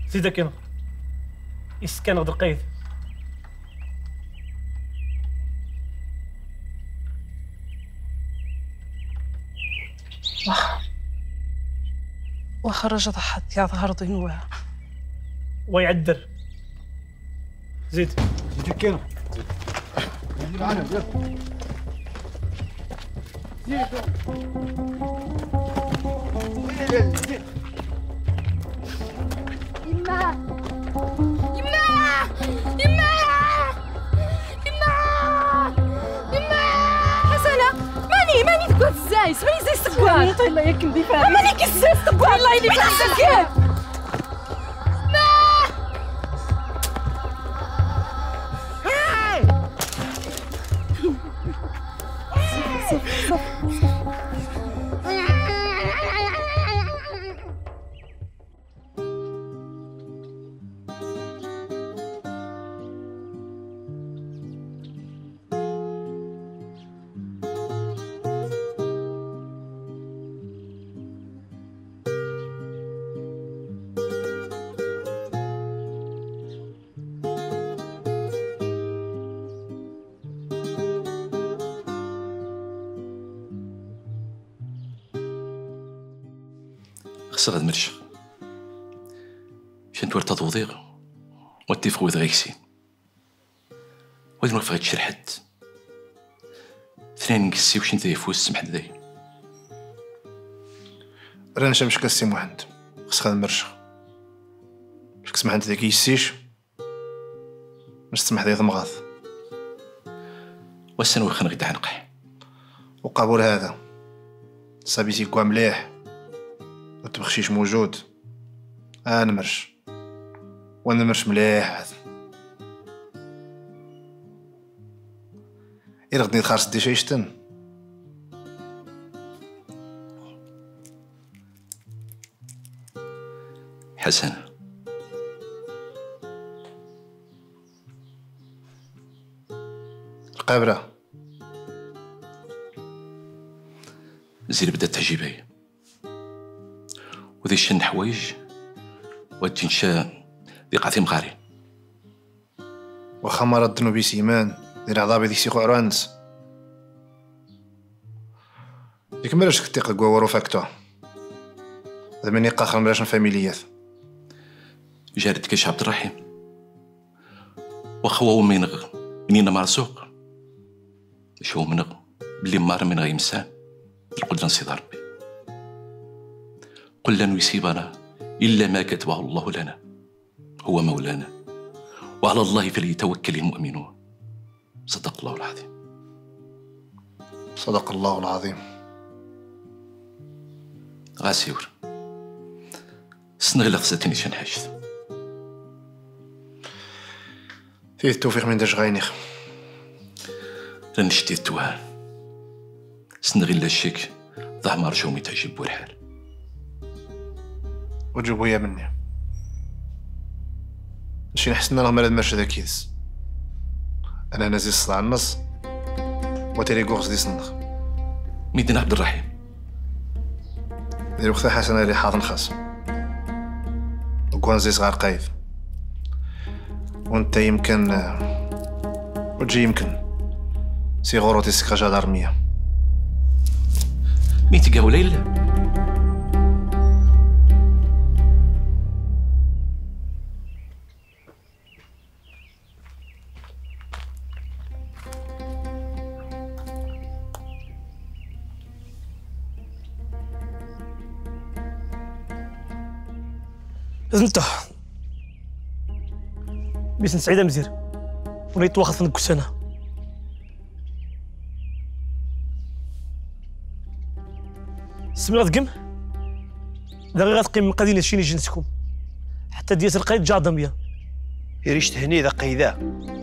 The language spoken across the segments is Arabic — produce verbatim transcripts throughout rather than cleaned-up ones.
زيدك هنا يسكن غد القيد. واخا واخا رجع ضحت يا ظهر ضنوها ويعدر. زيد زيدك هنا زيد معنا زيد زيد يما يما يما يما يما حسنة ماني ماني تقعد الزايس ماني زي السكوان طيلا ياك ندي فيها ماني كزاز تقعد والله اللي فيها خصها غاد مرشخ شنت ورطة توضيغ واتفق وذ غيكسين وذ نوقف غاد شرحت ثنين نكسي وشنت يفوز سمح داي رانا شمش كاسي محمد خصها غاد مرشخ باش كسمح انت ذاك يسيش باش تسمح ذي ضمغاث واسن وخن غدا عنقح وقابول هذا صابي تيكوا مليح وتبخشيش موجود انا مرش وانا مرش مليح هذا إلا غدني خارج دي شيشتن حسن القابرة زين بدات تعجبي وذي شن حوايج وتنشا ذي قاثي مغاري واخا ما ردنو بي سيمان دير عضابي ديك سيخو عرانس ديك مراش كتيق كواورو فاكتو هذا مني قاخر مراش فاميليات جارتك اش عبد الرحيم واخا هو منغ منين مرسوق شو منغ بلي مار من غير انسان القدره نصيد ربي قل لن يصيبنا الا ما كتبه الله لنا هو مولانا وعلى الله فليتوكل المؤمنون صدق الله العظيم. صدق الله العظيم. غاسيور سنغلا خصتني شنحشت فيه التوفيق من داش غاينيخ رنشتي التوهان سنغلا الشك ضع مرجومي تعجب الحال وجوبوا يا مني نمشي نحسن راه مراد ماشي ذاكيس انا نازل الصلاع النص وتري كوغس دي صندخ ميدنا عبد الرحيم دير وقتها حسن اللي حاضن خاص وكوان زي صغار قايف وانت يمكن وتجي يمكن سي غوروتي سكراجا دارمية ميتي قاو ليلة انت بسم سعيدة مزير ونيت واخد فنك سنة سمي غتقم داغي غتقيم من قدينا شيني جنسكم حتى ديات القايد جا ضمية يريش تهني ذا قيدا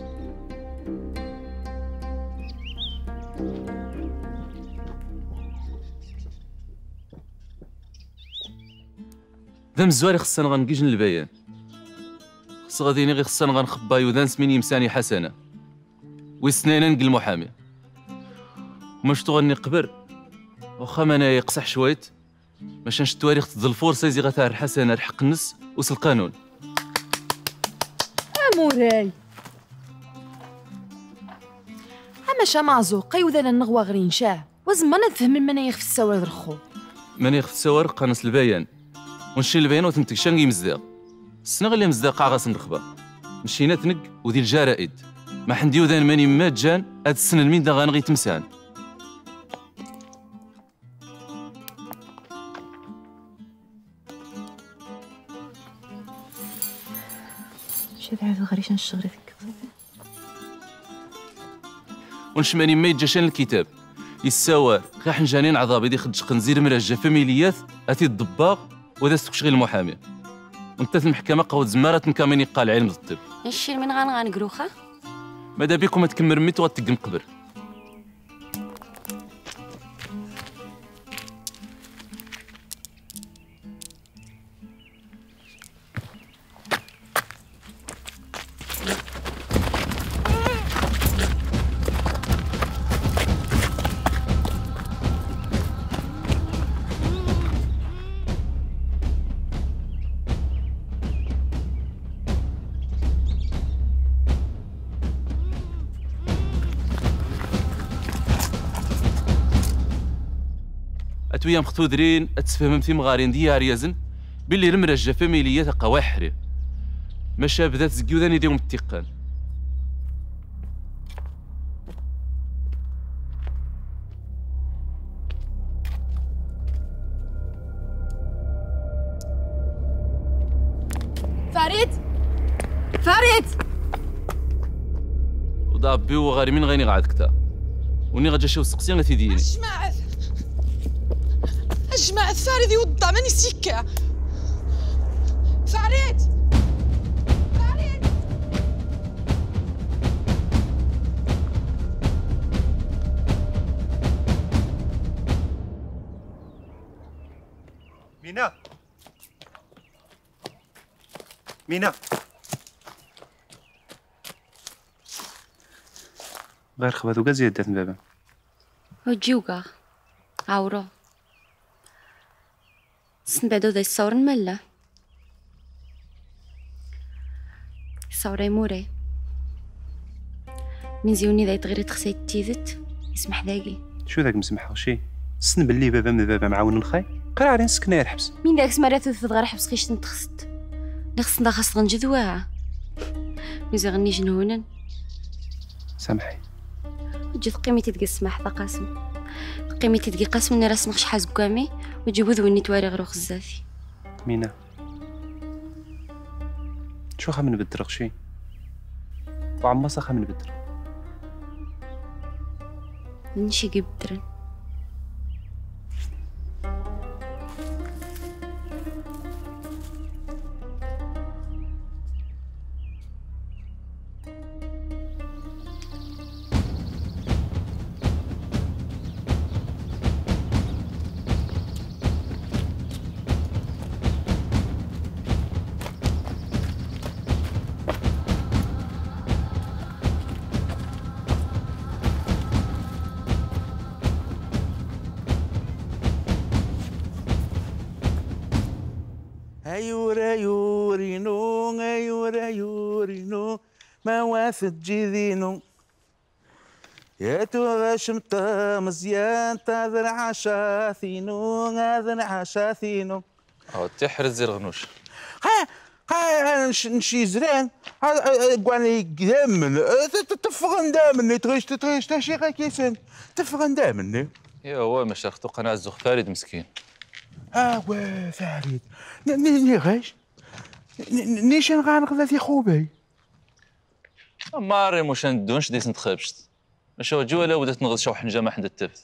ذا مزواري خصنا غنكيجن البيان خص غاديني غير خصنا غنخبا يوذان سميني يمساني حسنه ويسنانا نقل المحامي ومشتو غني قبر واخا مانا يقصح شويت باش نشد تواريخ تظل الفرصه يزي غتاع الحسنه الحق النس وس القانون وراي اما شامازو قيوذا النغوى غرين شاه وزما نفهم المنايخ في السوار رخو منايخ في السوار قانس البيان ونشي البيان وتنتك شانقي مزداق السنغ اللي مزداق غاس نرخبه مشينا تنق ودي الجرائد ما حندي وذان ماني مات جان هاد السنه المين دا غنغي تمسان شي بعد غريش نشغل فيك ونشماني ما يتجاشان الكتاب يساوى غا حنجانين عذابي دي خدش قنزير مراجع فاميليات اتي الضباغ وذا ستكشغل المحامي وانت في المحكمه قوت زمارات كامين يقال علم الطب الشير من غان غنقروخه ماذا بيكم ما تكمل ميت وغتقم قبر اتويا مختودرين اتفهم في مغارين ديار يزن باللي المرجة فاميلية تقوى حري ماشا بدات زكيوذاني ديهم التقان فريد فريد وضابي وغاري من غيني غاد كتا وني غاجا شي وسقسي غاتي ديني جماعة جماعة فريد يوضع ماني سكة فريد فريد مينا مينا غير خباتو كاع زيادات بابا وجيوكا عورو سنبعدو ذا الصور ملا صوري موري من زيوني ذا يتغير تخسيت تيزت يسمح ذاكي شو ذاك مسمح شي سن باللي بابا من بابا معاون الخاي قرا على نسكنا الحبس مين ذاك سمارات في غير حبس خيش نتخست نخص دا خاص غنجدوها ميزي غني جنونن سامحي وجي قيمتي تلقى السماح ذا قاسم قيمتي تلقى قاسم ني راسمخ شحال كامي وجيبو ذوني تواري غير خزافي مينا شو خا من بدر شي وعما صخا من بدر نشي قبدرن أيورا يورينو أيورا يورينو ما وافد جذينو يا توغاشم مزيان تاذر عشاثينو هذا عشاثينو او تحرز الغنوش ها ها نشي زران قواني دامن تفغن دامني تغيش تغيش تاشي غا كيسان تفغن دامني يا هو ما شرختو قناع الزوخ فريد مسكين اه وا فريد ني غاش نيشان غنقضى في خوبي ماري مش ندونش ديس نتخابشت ماشي وجو ولا ودات نغض شو حنجه ما حند التفت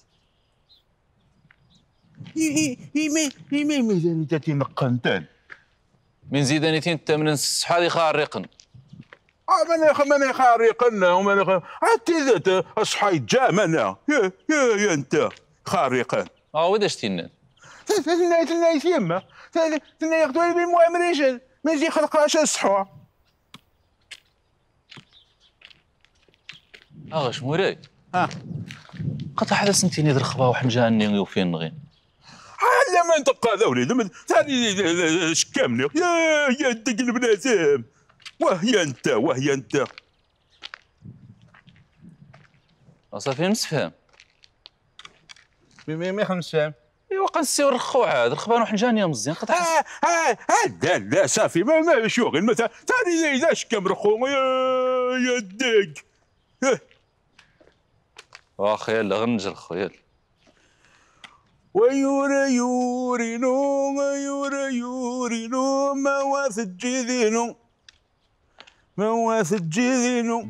اي اي مي اي مي ميزاني تاتي مقنتان من زيدانيتين الثامن صحالي خارقن اه ماني ماني خارقن وماني حتى ذات اصحى جامنا يا يا يا انت خارقا اه وداش تينان ثنا ثنا يتيما ثنا ياخذوا لي بالمؤامرين ما يجي خلق عشان الصحوه اغاش موراي ها قطع هذا سنتين يدير خبا وحنجاني وفين نغين على ما تبقى ذا وليد ثاني شكامني يا يا دق البنادم وهي انت وهي انت صافي مسفهم. مي مي خمس فاهم. ايوا كنسيو الرخو عاد رخبه نروح نجانيه مزيان قطع. ها ها ها لا لا صافي ما ما شغل مثلا ثاني زي اش كمرخو يا يا الدق. واخا يلا غنجل خويا. ويورا يورينو ويورا يورينو ما واث جيذينو ما واث جيذينو.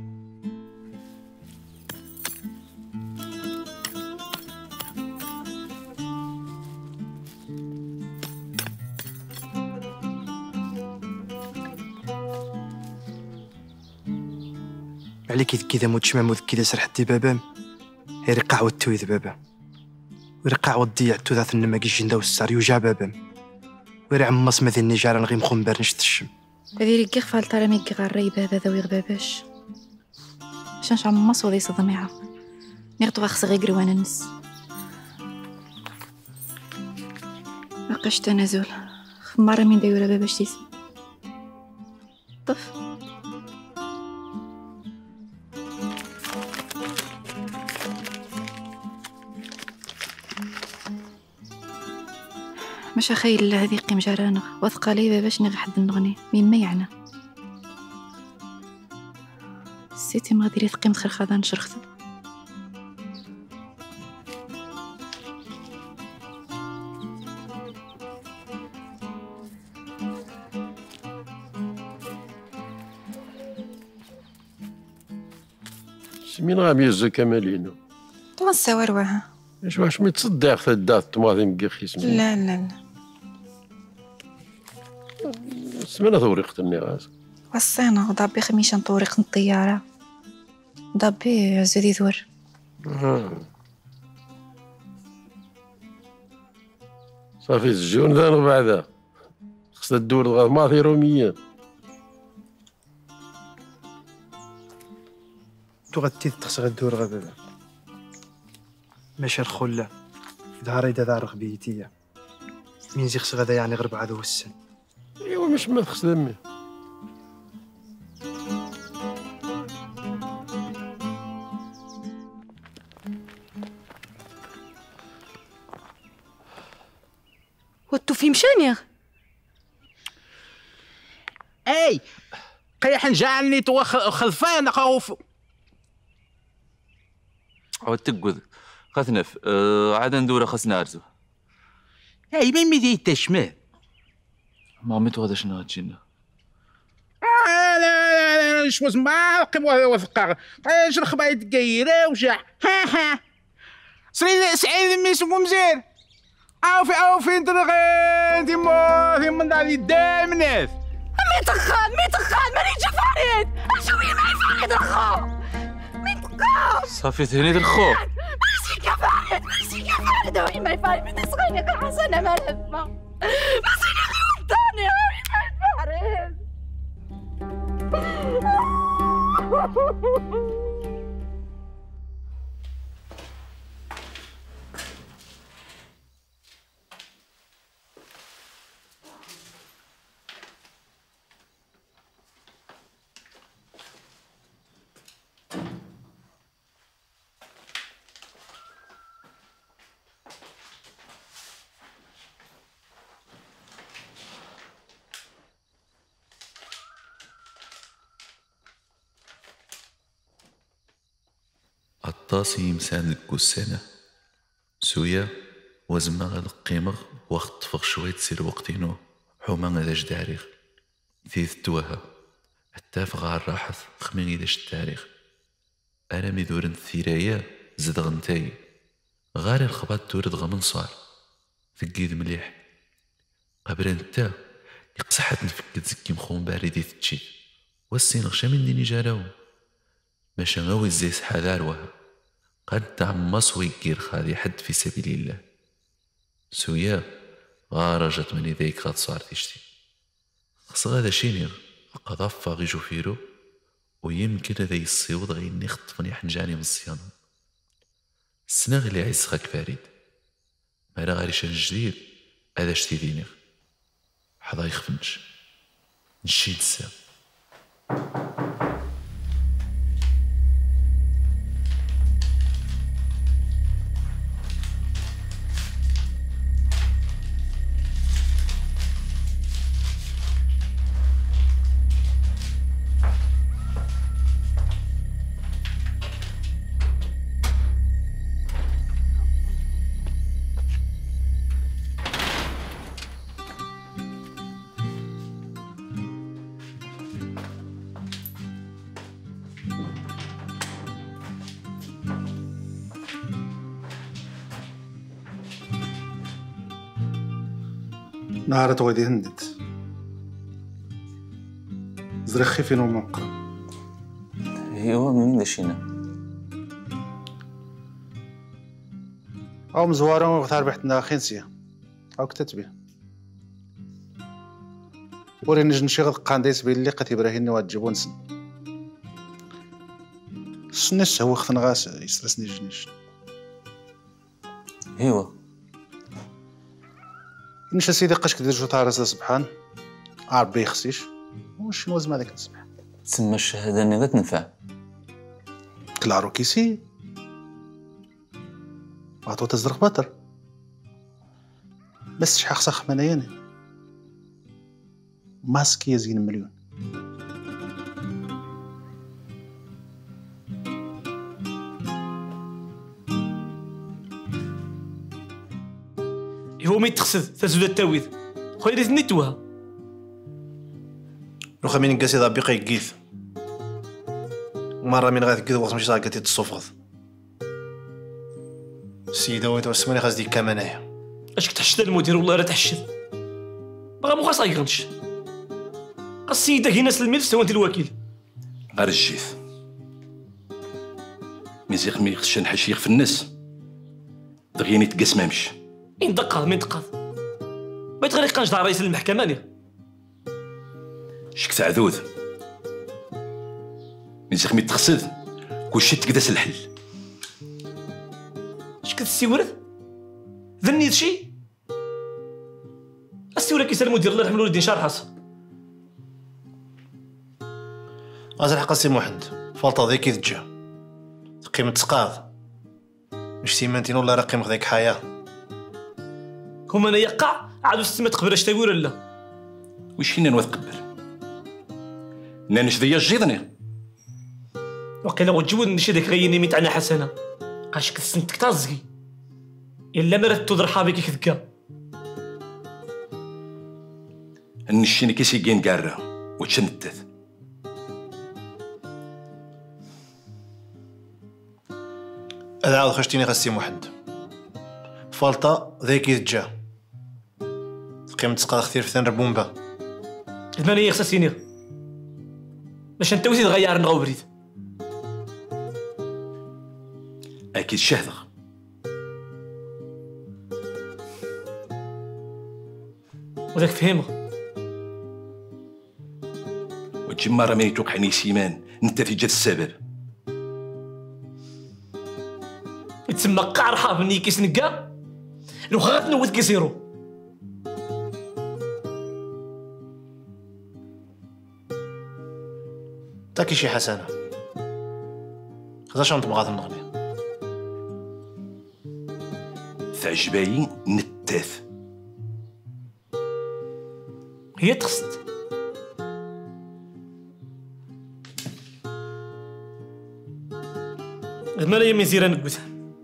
عليك كذا موتش معمود كذا سرح دي بابام يرقع والتويذ بابا ويرقع والضيع توذات النما كيجي نداو السار يوجع بابام ويري عمص مذي النجارة نغي مخنبر نشت الشم هذي ركي خفال ترى ميكي غاري بابا ذوي غباباش شانش عمص وذي صدميعة نغطو غخس غيقري وانا نس مبقاش تنازل خمارة من دايورة باباش تيسم طف مش أخيل هذه قيم جرانغ واثقة لي باباش نغ حد نغني مما يعنى سيتي ما غادي تقيم خير خاضان شرخت سمين غام يزو كمالينو طوان السوار واها اش واش متصدق في الدار الطماطم كي خيس لا لا لا سمينا طوريقة النغاز وصينا ضابي خميشان طوريق الطيارة ضابي زودي ذور صافي الزجون ذا بعدا خصها تدور غا ماضي رومية تو غتيد تخصها تدور غا بابا ماشي الخلة دهار إذا دار غبيتية مين زي خص غدا يعني غرب عدو السن ايوا مش ما تخص دمي واتو في مشانيغ اي قيح نجعلني تو خلفان خوف عاود تقود خاثنف أه عاد ندور خاص نارزو اي مين ميدي تشمه مامي تو هذا شنو غتجينا لا لا لا شوز ما قبوا وثقا اش الخبا يتقيرا وجع ها ها سعيد سعيد ميس مزير اوفي اوفي انت غير ديما ديما داري دامناث مي تخان مي تخان ماني جا فريد اشوي معي فريد الخو مي تخان صافي ثاني الخو ماشي كفارد ماشي كفارد وي ما يفارد من صغيرك الحسنه ما لفه ماشي غير وداني وي ما يفارد الطاسي يمسان الكسانة سويا وزما غاد قيمغ وقت طفغ شوية تسير وقتينو حوما غادا جداريغ ثيث توها حتى فغار راحث خميغي داش التاريخ انا ميدورن الثيرايا زد غنتاي غاري الخبات تورد غمنصار ثقيد مليح قبل انت يقصحت نفكت زكي مخون باردي تتشي والسين غشا من ديني جاراو ماشا غاوي زيس حذار وها قد تعمص ويكير خاذي حد في سبيل الله سويا غارجت من ذيك غاد صار تشتي خص غادا شينيغ قضفا غيجو فيرو ويمكن هذا يصيوض غي نخطفني حنجاني من الصيانة السنة اللي عيس خاك فاريد مالا غاري شان جديد هذا شتي دينيغ حظا يخفنش نشيد السام نهار تغيدي هندت زرخي فين ومنقرا ايوا منين داشينا او مزواره وغتار بحتنا خنسيه او كتتبي وري نجي نشي غد قانديس بين اللي قتي براهين وتجيبون سن سنس هو خفن غاس يسرسني جنيش ايوا نش سيدي قاش كدير جو تارس سبحان عربي يخسيش واش نوزم هذاك الصبح تسمى الشهاده اني غتنفع كلارو كيسي عطو تزرق بطر بس شحال خصها خمانياني ماسكي يزين مليون هو ما يتخسد تزود التاويذ خويا ريت نيتوها لو خمين كاسي ضا بقي كيث مرة من غادي كذا وقت ماشي صاحي كتي تصوفض السيدة ويت وسماني خاص ديك كامنايا اش كتحشد المدير والله راه تحشد بغا مو خاص يغنش السيدة هي ناس الملف سوا انت الوكيل غير الجيث ميزيق مي خصش نحشيخ في الناس دغيا نتقاس ما مشي من دقة من دقة بغيت غير يقنجد رئيس المحكمة ليه شك تعذوذ ميزيق مي تخسد كلشي تقداس الحل اش كتستورد ذنيت شي السيورة كيسال المدير الله يرحم الوالدين شارحاس غازي الحق السي محمد فالطا ذيك يتجا قيمة تسقاض مش سيمانتين ولا راه قيمة ذيك حياة هما انا يقع عادو ستما تقبل اش تاوي ولا واش فينا نوثقبل نانش ذيا جيضني وقيلا غتجود نشي داك غيني ميت انا حسنه قاش كتسنتك تازكي الا ما رات تضر حابك كذكا النشيني كيسي كين كارا وتشنتث هذا عاود خشتيني غاسي محمد فالطا ذيك يتجا قيمة تسقاض كثير في ثان ربومبا المانية خصاسيني باش انت وزيد غير نغاو بريد اكيد شهدغ وذاك فهمه وتجمع راه ماني توقعني سيمان انت في جد السبب يتسمى قعر حاب مني كيس نكا لو خاف نوث كيسيرو تاكي شي حسنة خذا نطبق هذا النغني تعجباي نتاث هي تخصت المالا يمي زيرا نقوت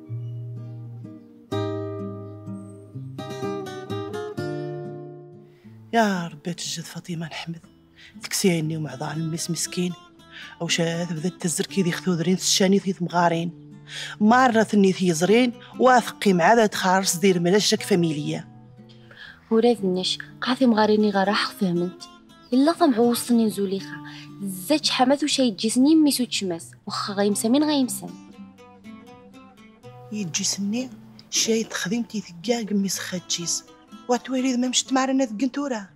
يا ربي تجد فاطمة نحمد تكسيني ومعضاء الميس مسكين او شاذ بدات تزركي ذي خذودرين الشاني ثيث مغارين مرة ثني ثي زرين واثقي مع ذات خارس دير ملاشك فاميليا وراد النش قاعدة مغاريني غراح فهمت إلا طمعو وسطني نزوليخا زاد شحمات وشي تجيسني ميسو تشماس وخا غيمسا من غيمسا يتجيسني شاي تخدمتي ثقا قميس خاتشيس واتوالي ذا ما مشت معرنا ثقنتورا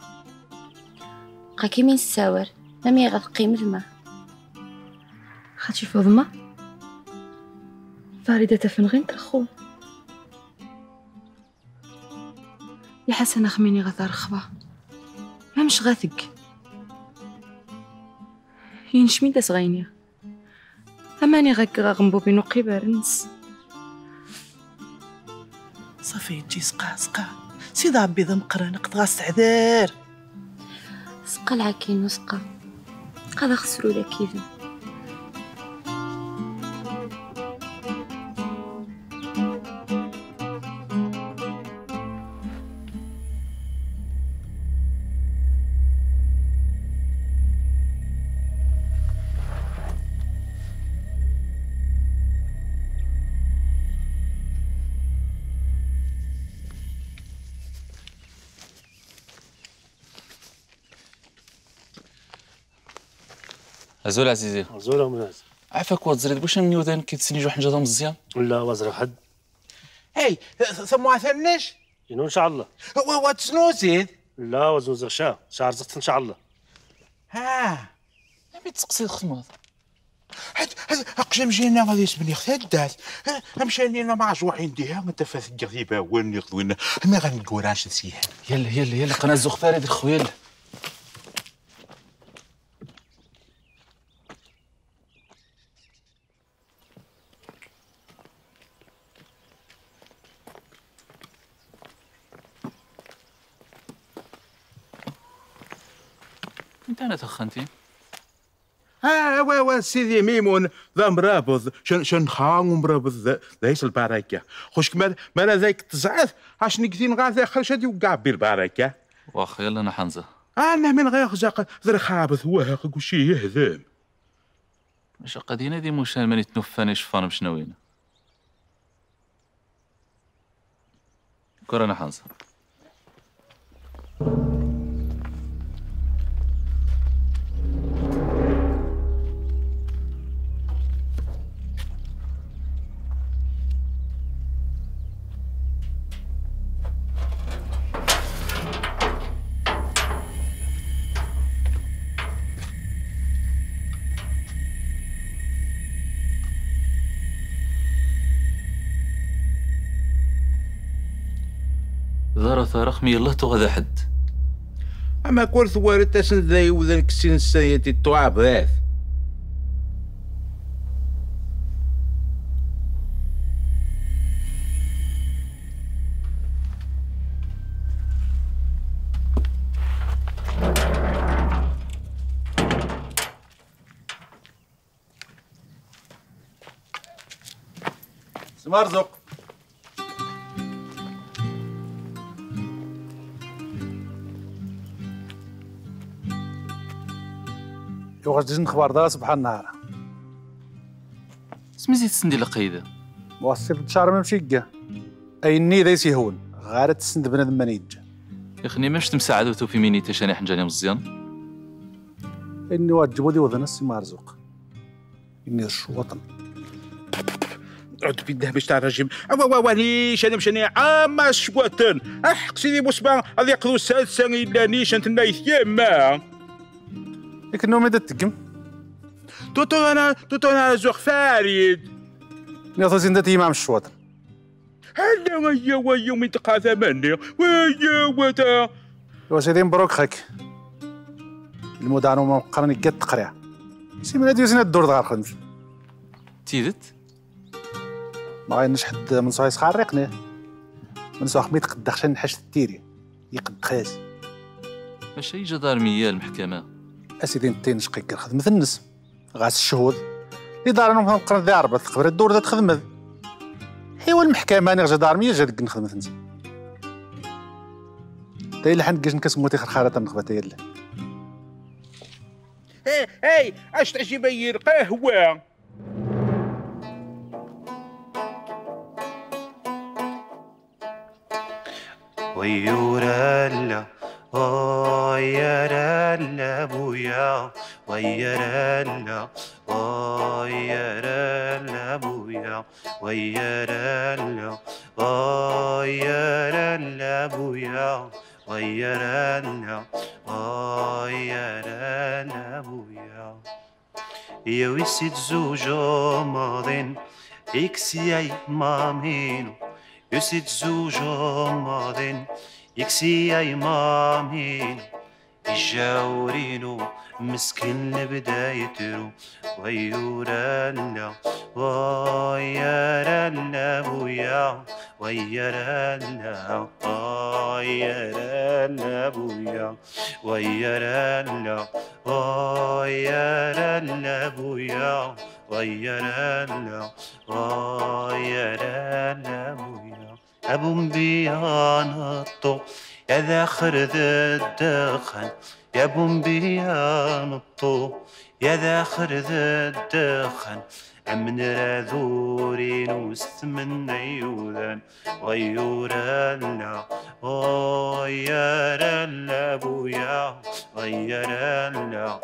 قاكي من الساور مامي غتقيم ذما خاتشي فوضما فارده تفنغين ترخو يا حسن خميني غثار خبا ما مش غاثق ينشمي دا صغيني اماني غاك غنبو بينو قيبر نس صافي تجي سقا سقا سيدي ربي ذا مقرا نقد غاستعذار سقا العكين وسقا قد خسرو ذا كيفن أزول عزيزي أزول أمناز عافاك واتزرد باش نيوذان كيتسني جوج حنجة مزيان لا وزر حد هاي ثم عثرناش إنه إن شاء الله هو تسنو زيد لا وزوز غشا شعر زقت إن شاء الله ها ما تسقسي الخدمة هذا حد أقسم جينا غادي يسبني خدات أمشاني أنا مع جوحين ديها ما تفاث غيبة وين يخذونا ما غنقوراش نسيها يلا يلا يلا قناة زوق فارد خويا يلا انت انا تخنتي ها وا وا سيدي ميمون ذا مرابض شن شن خان مرابض ليس البركه خوش كمال مالا ذاك تزعث اش نكثين غاث خرج هادي وقع بالبركه واخ يلا انا حنزه انا من غير خزاق ذر خابث واخ وشي يهذم مش قدينا دي مشان ماني تنفاني شفان بشنوينا كور انا حنزه ظرف رقمي الله تغذى حد اما كل ثوار تسن ذي وذنك السن السيتي التوعب ذات سمارزق يوغاش تجي نخبار دار صباح النهار سميتي تسندي لقيده موصف شهر ما مشي كاع اي ني ذا يسيهون غير تسند بنادم ما نيج يا خني ماش تمساعدو في ميني تشاني حنجاني مزيان اني واجبو دي وذن السي مرزوق اني الشوطن عد بيده باش تعرجم وا وا ليش انا مشاني عام الشوطن احق سيدي بوسبا غادي يقضوا السادسه الا نيش انت نايث يما لكنه ماذا تقم توتو انا توتو انا زوخ فارد نيوثو زندتي مع الشواطن هلا ويا ويا من تقاثى مني ويا وتا وسيدي مبروك خاك المدان وما قرني قد تقريع سي من هادي وزينة الدور دغار خدمت تيدت ما غاينش حد من صايص خارقني من صاح ميت قد خشن نحش التيري يقد خاز ماشي يجي دار مية المحكمة اسيدي نتين شقيق خدمت الناس غاس الشهود اللي دار انهم قرن ذي عربة تقبر الدور ذات خدمة حيوا المحكمة أنا غجا دار مية جا نخدمت نتا تا إلا حنكاش نكسموتي خرخارة نخبة يلا هاي هاي اش تعجي بير قهوة ويورلا ويرلا بويا ويرلا ويرلا بويا ويرلا ويرلا بويا ويرلا ويرلا بويا يا ويسيت زوجو ماضين إكسي أي مامينو يسيت زوجو ماضين يكسي أي مامينو يجاورينو مسكين بدا يترو ويورالا ويرالا بويا ويرالا ويرالا بويا ويرالا ويرالا بويا ويرالا ويرالا بويا أبو مبيان الطو يا ذاخر ذا الدخن يا ابو مبيان الطو يا ذاخر ذا الدخن عمن راذورين وستمن يوذان غيورالا غيرالا بويا غيرالا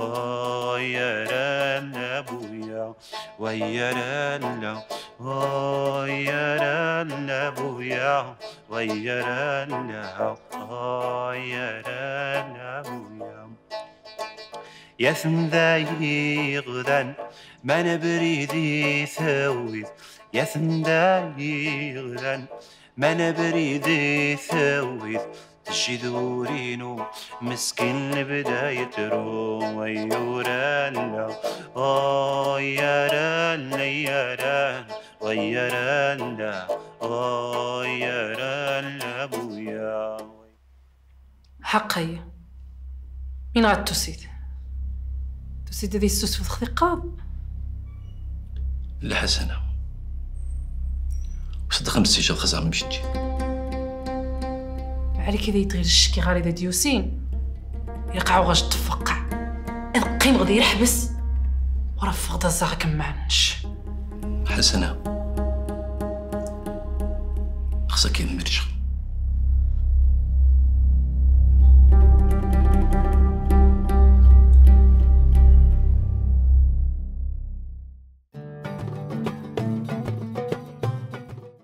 غيرالا بويا غيرالا غيرالا بويا غيرالا غيرالا بويا يا ثمذاي غدان ما نبريدي ثويذ يا ثمذاي غدان ما نبريدي ثويذ تجي ذورينو مسكين بدا يترو ويورالا غيرالا ياران غيرالا غيرالا بويا حقي من غاد تسيد تسيد هذه السوس في الثقاب الحسنة وصدق نسيج الخزامة مشيتي عليك إذا يتغير الشكي غير إذا ديوسين يقعو غاش تفقع إذا قيم غادي يحبس ورا فقد الزاغ معنش حسنة خصك يمرجع